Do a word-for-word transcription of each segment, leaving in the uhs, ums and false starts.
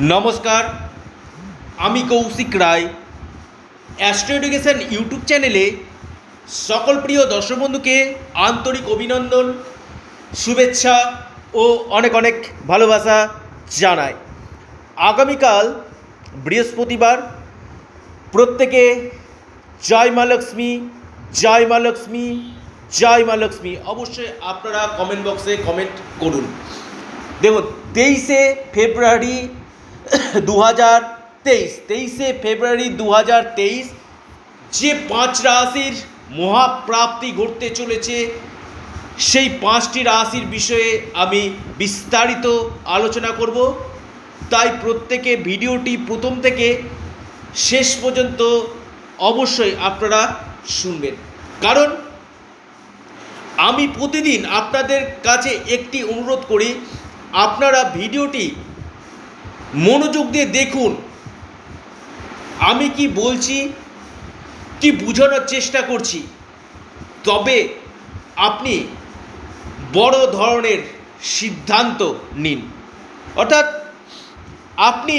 নমস্কার, আমি Koushik Roy. Astro education YouTube চ্যানেলে সকল প্রিয় দর্শক বন্ধুকে আন্তরিক অভিনন্দন, শুভেচ্ছা ও অনেক অনেক ভালোবাসা জানাই। আগামীকাল বৃহস্পতিবার, প্রত্যেকে জয় মা লক্ষ্মী, জয় মা লক্ষ্মী, জয় মা লক্ষ্মী। অবশ্যই আপনারা কমেন্ট বক্সে কমেন্ট করুন। দেখুন, তেইশে ফেব্রুয়ারি দু হাজার তেইশ তেইশে ফেব্রুয়ারি দু হাজার তেইশ যে পাঁচ রাশির মহাপ্রাপ্তি ঘটতে চলেছে, সেই পাঁচটি রাশির বিষয়ে আমি বিস্তারিত আলোচনা করব। তাই প্রত্যেকে ভিডিওটি প্রথম থেকে শেষ পর্যন্ত অবশ্যই আপনারা শুনবেন, কারণ আমি প্রতিদিন আপনাদের কাছে একটি অনুরোধ করি, আপনারা ভিডিওটি মনোযোগ দিয়ে দেখুন। আমি কি বলছি, কি বোঝানোর চেষ্টা করছি, তবে আপনি বড় ধরনের সিদ্ধান্ত নিন। অর্থাৎ আপনি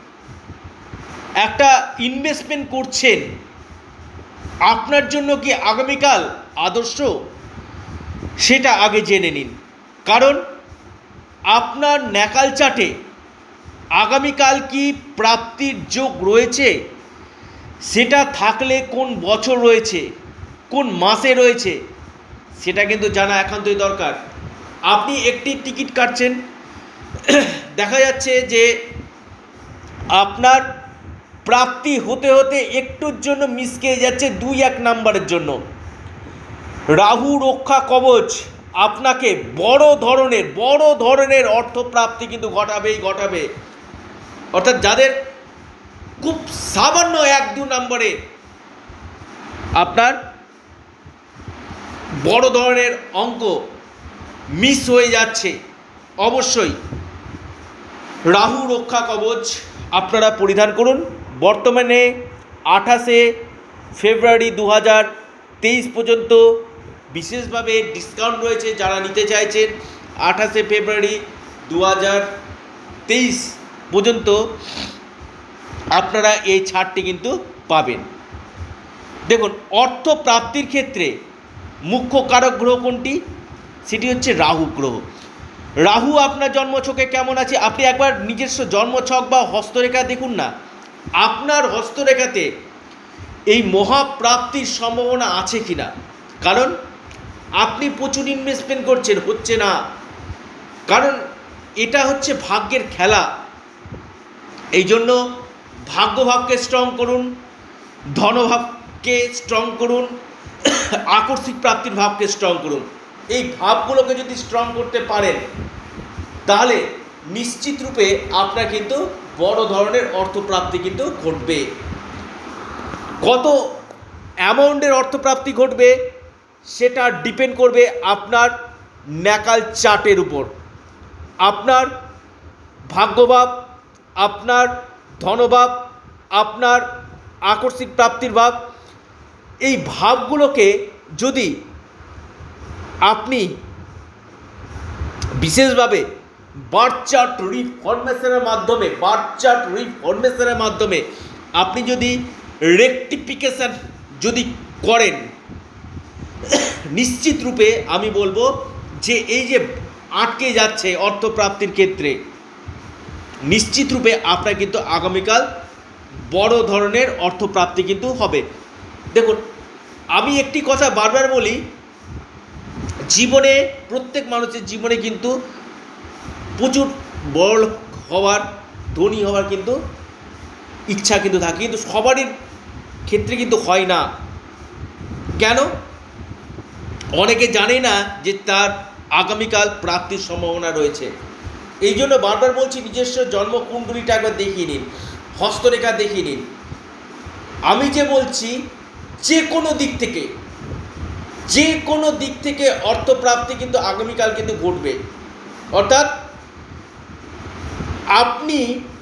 একটা ইনভেস্টমেন্ট করছেন, আপনার জন্য কি আগামীকাল আদর্শ, সেটা আগে জেনে নিন। কারণ আপনার ন্যাকাল চাটে আগামীকাল কি প্রাপ্তির যোগ রয়েছে, সেটা থাকলে কোন বছর রয়েছে, কোন মাসে রয়েছে, সেটা কিন্তু জানা একান্তই দরকার। আপনি একটি টিকিট কাটছেন, দেখা যাচ্ছে যে আপনার প্রাপ্তি হতে হতে একটুর জন্য মিসকে যাচ্ছে দুই এক নাম্বারের জন্য। রাহু রক্ষা কবচ আপনাকে বড় ধরনের বড় ধরনের অর্থপ্রাপ্তি কিন্তু ঘটাবেই ঘটাবে। অর্থাৎ যাদের খুব সামান্য এক দু নম্বরে আপনার বড় ধরনের অঙ্ক মিস হয়ে যাচ্ছে, অবশ্যই রাহু রক্ষা কবচ আপনারা পরিধান করুন। বর্তমানে আঠাশে ফেব্রুয়ারি দু হাজার তেইশ পর্যন্ত বিশেষভাবে ডিসকাউন্ট রয়েছে। যারা নিতে চাইছেন আঠাশে ফেব্রুয়ারি দু হাজার তেইশ পর্যন্ত আপনারা এই ছাড়টি কিন্তু পাবেন। দেখুন, অর্থ প্রাপ্তির ক্ষেত্রে মুখ্য কারক গ্রহ কোনটি? সেটি হচ্ছে রাহু গ্রহ। রাহু আপনার জন্মছকে কেমন আছে, আপনি একবার নিজস্ব জন্মছক বা হস্তরেখা দেখুন না। আপনার হস্তরেখাতে এই মহাপ্রাপ্তির সম্ভাবনা আছে কি না? কারণ আপনি প্রচুর ইনভেস্টমেন্ট করছেন, হচ্ছে না। কারণ এটা হচ্ছে ভাগ্যের খেলা। এই জন্য ভাগ্যভাবকে স্ট্রং করুন, ধনভাবকে স্ট্রং করুন, আকস্মিক প্রাপ্তির ভাবকে স্ট্রং করুন। এই ভাবগুলোকে যদি স্ট্রং করতে পারেন, তাহলে নিশ্চিত রূপে আপনার কিন্তু বড় ধরনের অর্থপ্রাপ্তি কিন্তু ঘটবে। কত অ্যামাউন্টের অর্থপ্রাপ্তি ঘটবে সেটা ডিপেন্ড করবে আপনার ন্যাকাল চার্টের উপর। আপনার ভাগ্যভাব, আপনার ধনভাব, আপনার আকস্মিক প্রাপ্তির ভাব, এই ভাবগুলোকে যদি আপনি বিশেষভাবে বার্থ চার্ট রিফরমেশনের মাধ্যমে বার্থ চার্ট রিফরমেশনের মাধ্যমে আপনি যদি রেকটিফিকেশন যদি করেন, নিশ্চিত রূপে আমি বলবো যে এই যে আটকে যাচ্ছে অর্থপ্রাপ্তির ক্ষেত্রে, নিশ্চিত রূপে আপনার কিন্তু আগামীকাল বড় ধরনের অর্থপ্রাপ্তি কিন্তু হবে। দেখুন, আমি একটি কথা বারবার বলি, জীবনে প্রত্যেক মানুষের জীবনে কিন্তু প্রচুর বড় হওয়ার, ধনী হওয়ার কিন্তু ইচ্ছা কিন্তু থাকে, কিন্তু সবারই ক্ষেত্রে কিন্তু হয় না। কেন? অনেকে জানে না যে তার আগামীকাল প্রাপ্তির সম্ভাবনা রয়েছে। এই জন্য বারবার বলছি, নিজস্ব জন্মকুণ্ডলীটা একবার দেখিয়ে নিন, হস্তরেখা দেখিয়ে নিন। আমি যে বলছি, যে কোনো দিক থেকে যে কোনো দিক থেকে অর্থপ্রাপ্তি কিন্তু আগামীকাল কিন্তু ঘটবে। অর্থাৎ আপনি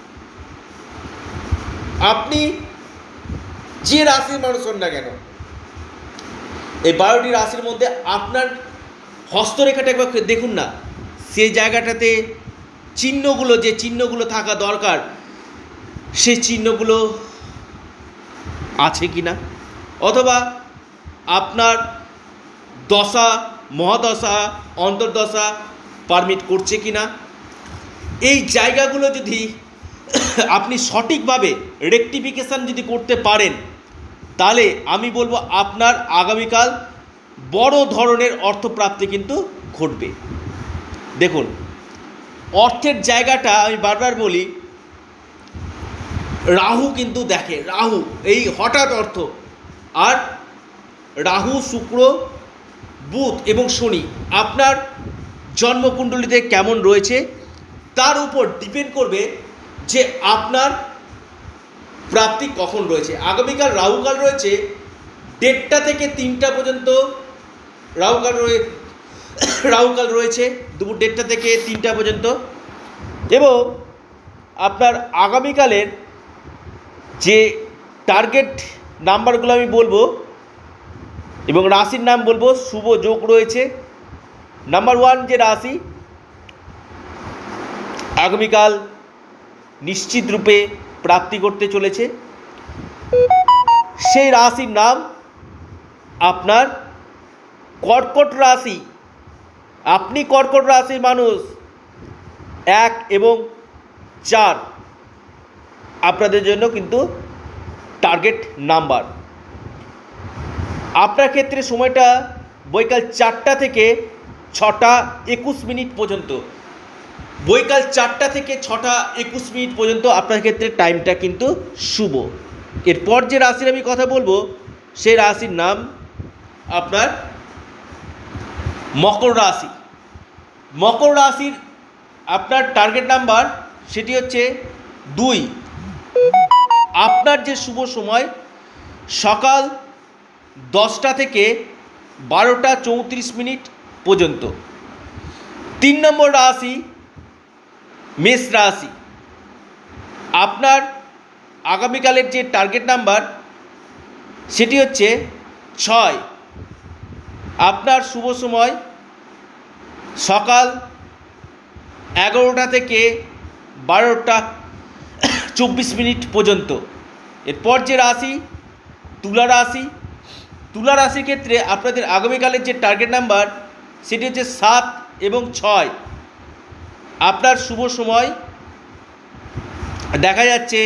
আপনি যে রাশির মানুষ হন না কেন, এই বারোটি রাশির মধ্যে আপনার হস্তরেখাটা একবার দেখুন না। সেই জায়গাটাতে চিহ্নগুলো, যে চিহ্নগুলো থাকা দরকার, সেই চিহ্নগুলো আছে কি না, অথবা আপনার দশা, মহাদশা, অন্তর্দশা পারমিট করছে কি না, এই জায়গাগুলো যদি আপনি সঠিকভাবে রেকটিফিকেশান যদি করতে পারেন, তাহলে আমি বলবো আপনার আগামীকাল বড় ধরনের অর্থপ্রাপ্তি কিন্তু ঘটবে। দেখুন, অর্থের জায়গাটা আমি বারবার বলি, রাহু কিন্তু দেখে, রাহু এই হঠাৎ অর্থ, আর রাহু, শুক্র, বুধ এবং শনি আপনার জন্মকুণ্ডলিতে কেমন রয়েছে তার উপর ডিপেন্ড করবে যে আপনার প্রাপ্তি কখন রয়েছে। আগামীকাল রাহুকাল রয়েছে দেড়টা থেকে তিনটা পর্যন্ত, রাহুকাল রয়ে রাহুকাল রয়েছে দুপুর দেড়টা থেকে তিনটা পর্যন্ত, এবং আপনার আগামীকালের যে টার্গেট নাম্বারগুলো আমি বলবো এবং রাশির নাম বলবো, শুভ যোগ রয়েছে। নাম্বার ওয়ান যে রাশি আগামীকাল নিশ্চিত রূপে প্রাপ্তি করতে চলেছে, সেই রাশির নাম আপনার কর্কট রাশি। আপনি কর্কট রাশির মানুষ, এক এবং চার আপনাদের জন্য কিন্তু টার্গেট নাম্বার। আপনার ক্ষেত্রে সময়টা বৈকাল চারটা থেকে ছটা একুশ মিনিট পর্যন্ত, বৈকাল চারটা থেকে ছটা একুশ মিনিট পর্যন্ত আপনার ক্ষেত্রে টাইমটা কিন্তু শুভ। এরপর যে রাশির আমি কথা বলবো সেই রাশির নাম আপনার মকর রাশি। মকর রাশির আপনার টার্গেট নাম্বার সেটি হচ্ছে দুই। আপনার যে শুভ সময় সকাল দশটা থেকে বারোটা চৌত্রিশ মিনিট পর্যন্ত। তিন নম্বর রাশি মেষ রাশি। আপনার আগামীকালের যে টার্গেট নাম্বার সেটি হচ্ছে ছয়। আপনার শুভ সময় সকাল এগারোটা থেকে বারোটা চব্বিশ মিনিট পর্যন্ত। এরপর যে রাশি তুলা রাশি। তুলা রাশির ক্ষেত্রে আপনাদের আগামীকালের যে টার্গেট নাম্বার সেটি হচ্ছে সাত এবং ছয়। আপনার শুভ সময় দেখা যাচ্ছে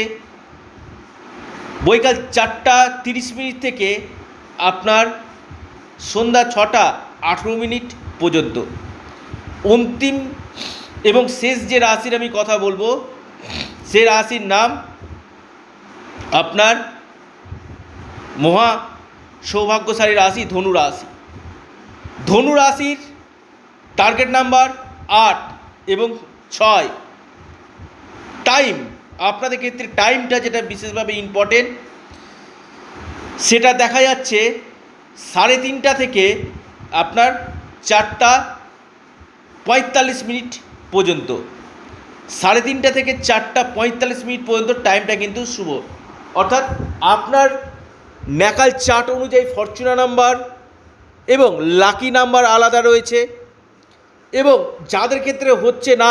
বৈকাল চারটা তিরিশ মিনিট থেকে আপনার সন্ধ্যা ছটা আঠেরো মিনিট পর্যন্ত। অন্তিম এবং শেষ যে রাশির আমি কথা বলবো সে রাশির নাম আপনার মহা সৌভাগ্যশালী রাশি ধনু রাশি। ধনু রাশির টার্গেট নাম্বার আট এবং ছয়। টাইম, আপনাদের ক্ষেত্রে টাইমটা যেটা বিশেষভাবে ইম্পর্টেন্ট, সেটা দেখা যাচ্ছে সাড়ে তিনটা থেকে আপনার চারটা পঁয়তাল্লিশ মিনিট পর্যন্ত। সাড়ে তিনটা থেকে চারটা পঁয়তাল্লিশ মিনিট পর্যন্ত টাইমটা কিন্তু শুভ। অর্থাৎ আপনার ন্যাকাল চার্ট অনুযায়ী ফরচুনা নাম্বার এবং লাকি নাম্বার আলাদা রয়েছে, এবং যাদের ক্ষেত্রে হচ্ছে না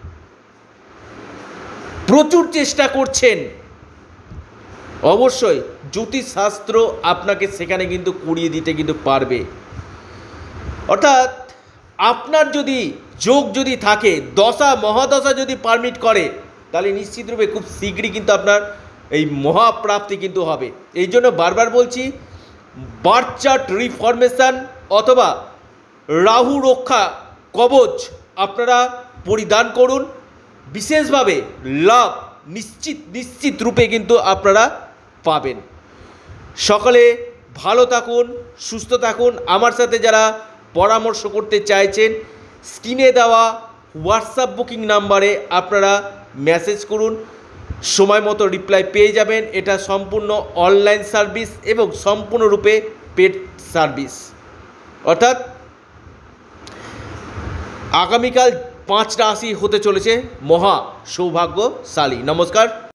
প্রচুর চেষ্টা করছেন, অবশ্যই জ্যোতিষশাস্ত্র আপনাকে সেখানে কিন্তু করিয়ে দিতে কিন্তু পারবে। অর্থাৎ আপনার যদি যোগ যদি থাকে, দশা মহাদশা যদি পারমিট করে, তাহলে নিশ্চিতরূপে খুব শীঘ্রই কিন্তু আপনার এই মহাপ্রাপ্তি কিন্তু হবে। এই জন্য বারবার বলছি, বার্থ চার্ট রিফরমেশন অথবা রাহু রক্ষা কবচ আপনারা পরিধান করুন। বিশেষভাবে লাভ নিশ্চিত নিশ্চিত রূপে কিন্তু আপনারা পাবেন। সকলে ভালো থাকুন, সুস্থ থাকুন। আমার সাথে যারা পরামর্শ করতে চাইছেন, স্ক্রিনে দেওয়া হোয়াটসঅ্যাপ বুকিং নাম্বারে আপনারা মেসেজ করুন, সময় মতো রিপ্লাই পেয়ে যাবেন। এটা সম্পূর্ণ অনলাইন সার্ভিস এবং সম্পূর্ণরূপে পেড সার্ভিস। অর্থাৎ আগামীকাল পাঁচ রাশি হতে চলেছে মহা সৌভাগ্যশালী। নমস্কার।